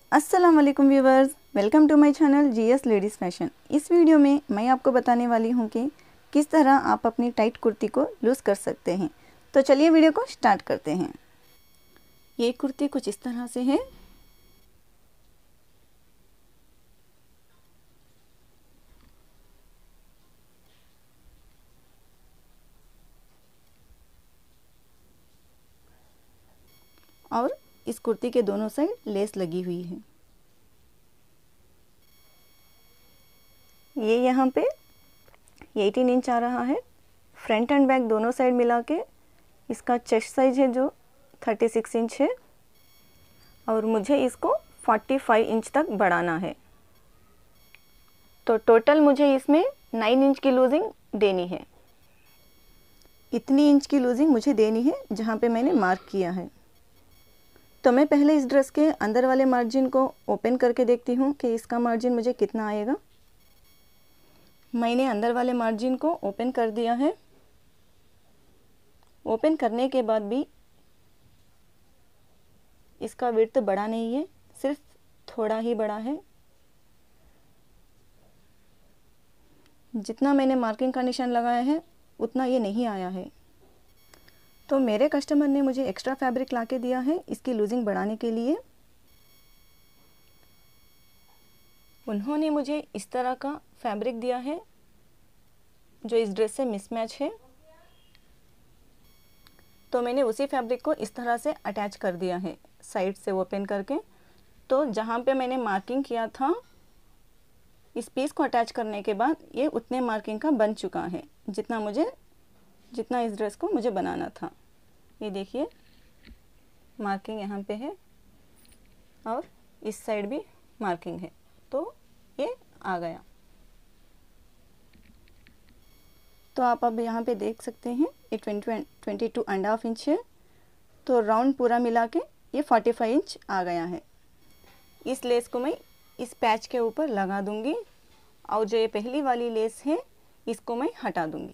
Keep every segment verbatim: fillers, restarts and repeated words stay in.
अस्सलाम वालेकुम viewers, welcome to my channel GS ladies fashion. इस वीडियो में मैं आपको बताने वाली हूँ कि किस तरह आप अपनी टाइट कुर्ती को लूज़ कर सकते हैं। तो चलिए वीडियो को स्टार्ट करते हैं। ये कुर्ती कुछ इस तरह से है। और इस कुर्ती के दोनों साइड लेस लगी हुई है। ये यहाँ पे अठारह इंच आ रहा है। फ्रंट एंड बैक दोनों साइड मिला के इसका चेस्ट साइज है जो छत्तीस इंच है और मुझे इसको पैंतालीस इंच तक बढ़ाना है। तो टोटल मुझे इसमें नौ इंच की लूजिंग देनी है। इतनी इंच की लूजिंग मुझे देनी है जहाँ पे मैंने मार्क किया है। तो मैं पहले इस ड्रेस के अंदर वाले मार्जिन को ओपन करके देखती हूँ कि इसका मार्जिन मुझे कितना आएगा। मैंने अंदर वाले मार्जिन को ओपन कर दिया है। ओपन करने के बाद भी इसका विड्थ बड़ा नहीं है, सिर्फ थोड़ा ही बड़ा है। जितना मैंने मार्किंग का निशान लगाया है उतना ये नहीं आया है। तो मेरे कस्टमर ने मुझे एक्स्ट्रा फैब्रिक ला के दिया है इसकी लूजिंग बढ़ाने के लिए। उन्होंने मुझे इस तरह का फैब्रिक दिया है जो इस ड्रेस से मिसमैच है। तो मैंने उसी फैब्रिक को इस तरह से अटैच कर दिया है साइड से ओपन करके। तो जहाँ पे मैंने मार्किंग किया था इस पीस को अटैच करने के बाद ये उतने मार्किंग का बन चुका है जितना मुझे जितना इस ड्रेस को मुझे बनाना था। ये देखिए मार्किंग यहाँ पे है और इस साइड भी मार्किंग है, तो ये आ गया। तो आप अब यहाँ पे देख सकते हैं ये twenty twenty two and half inch है। तो राउंड पूरा मिला के ये फोर्टी फाइव इंच आ गया है। इस लेस को मैं इस पैच के ऊपर लगा दूंगी और जो ये पहली वाली लेस है इसको मैं हटा दूंगी।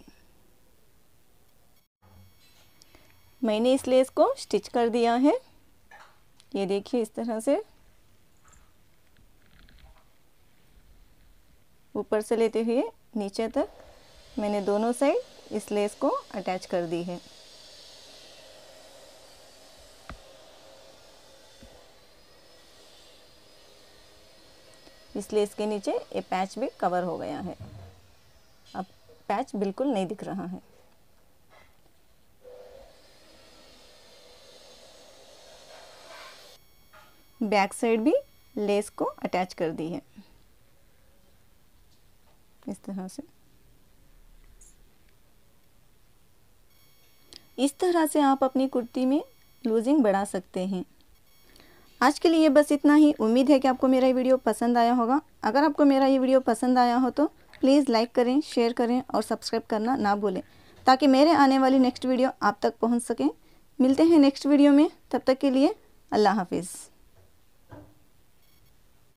मैंने इस लेस को स्टिच कर दिया है। ये देखिए इस तरह से ऊपर से लेते हुए नीचे तक मैंने दोनों साइड इस लेस को अटैच कर दी है। इस लेस के नीचे ये पैच भी कवर हो गया है। अब पैच बिल्कुल नहीं दिख रहा है। बैक साइड भी लेस को अटैच कर दी है इस तरह से। इस तरह से आप अपनी कुर्ती में लूजिंग बढ़ा सकते हैं। आज के लिए बस इतना ही। उम्मीद है कि आपको मेरा ये वीडियो पसंद आया होगा। अगर आपको मेरा ये वीडियो पसंद आया हो तो प्लीज़ लाइक करें, शेयर करें और सब्सक्राइब करना ना भूलें ताकि मेरे आने वाली नेक्स्ट वीडियो आप तक पहुंच सके। मिलते हैं नेक्स्ट वीडियो में, तब तक के लिए अल्लाह हाफिज़।